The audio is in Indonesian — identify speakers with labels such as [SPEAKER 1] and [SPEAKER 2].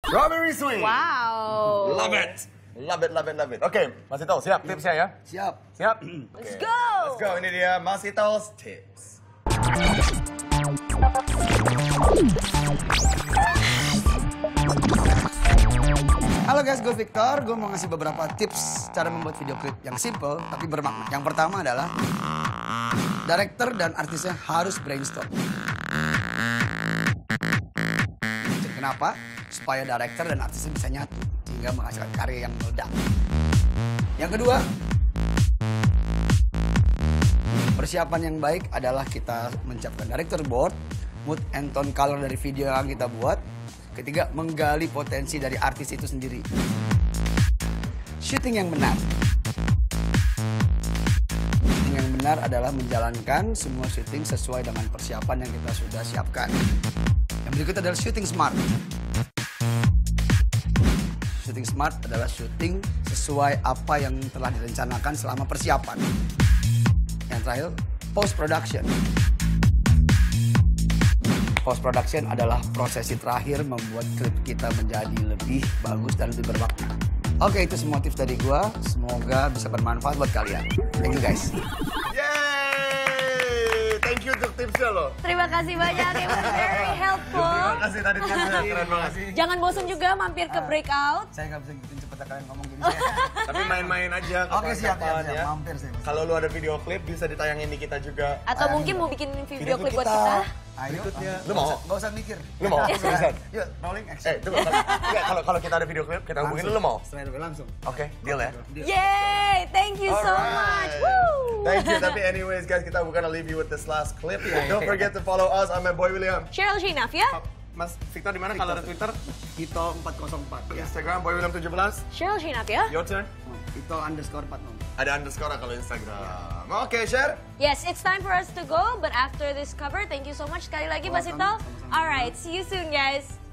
[SPEAKER 1] Strawberry sweet.
[SPEAKER 2] Wow.
[SPEAKER 1] Love it. Love it, love it, love it. Oke, Mas Ito, siap tipsnya ya?
[SPEAKER 3] Siap.
[SPEAKER 1] Siap?
[SPEAKER 2] Let's
[SPEAKER 1] Oke.
[SPEAKER 2] go.
[SPEAKER 1] Let's go, ini dia Mas Ito's tips.
[SPEAKER 3] Halo guys, gue Victor. Gue mau ngasih beberapa tips cara membuat video klip yang simple tapi bermakna. Yang pertama adalah director dan artisnya harus brainstorm. Kenapa? Supaya director dan artisnya bisa nyatu sehingga menghasilkan karya yang meledak. Yang kedua, persiapan yang baik adalah kita menyiapkan director board, mood and tone color dari video yang kita buat. Ketiga, menggali potensi dari artis itu sendiri. Shooting yang benar. Shooting yang benar adalah menjalankan semua syuting sesuai dengan persiapan yang kita sudah siapkan. Yang berikut adalah shooting smart. Shooting smart adalah syuting sesuai apa yang telah direncanakan selama persiapan. Yang terakhir, post production. Post production adalah prosesi terakhir membuat klip kita menjadi lebih bagus dan lebih bermakna. Oke, itu semua tips dari gua. Semoga bisa bermanfaat buat kalian. Thank you guys.
[SPEAKER 1] Yeay! Thank you untuk tipsnya loh.
[SPEAKER 2] Terima kasih banyak, it was very helpful.
[SPEAKER 1] Terima kasih tadi tipsnya, keren banget.
[SPEAKER 2] Jangan bosan juga mampir ke breakout.
[SPEAKER 3] Saya nggak bisa ngikutin cepet kalian ngomong gini.
[SPEAKER 1] Tapi main-main aja.
[SPEAKER 3] Oke, siap,
[SPEAKER 1] kapan-kapan
[SPEAKER 3] siap.
[SPEAKER 1] ya.
[SPEAKER 3] Mampir saya.
[SPEAKER 1] Kalau lu ada video klip bisa ditayangin di kita juga.
[SPEAKER 2] Atau mungkin mau bikin video klip buat kita.
[SPEAKER 3] Ayo,
[SPEAKER 1] Lu mau?
[SPEAKER 3] Gak usah mikir.
[SPEAKER 1] Lu mau? Seriusan?
[SPEAKER 3] Yuk, rolling action.
[SPEAKER 1] Tunggu. Enggak, kalau kita ada video klip, kita hubungin lu mau?
[SPEAKER 3] Straight away langsung.
[SPEAKER 1] Oke, deal ya.
[SPEAKER 2] Yay! Thank you so much. Woo!
[SPEAKER 1] Thank you. Tapi anyways guys, kita gonna leave you with this last clip. Don't forget to follow us. I'm my boy William.
[SPEAKER 2] Cheryl Shinaf ya?
[SPEAKER 1] Mas Victor di mana kalau ada Twitter?
[SPEAKER 3] Ito 404.
[SPEAKER 1] Instagram boy William 17.
[SPEAKER 2] Cheryl Shinaf ya?
[SPEAKER 1] Your turn.
[SPEAKER 3] Ito _46.
[SPEAKER 1] Ada underscore kalau Instagram. Oke, share.
[SPEAKER 2] Yes, it's time for us to go. But after this cover, thank you so much sekali lagi, Basito. Alright, see you soon guys.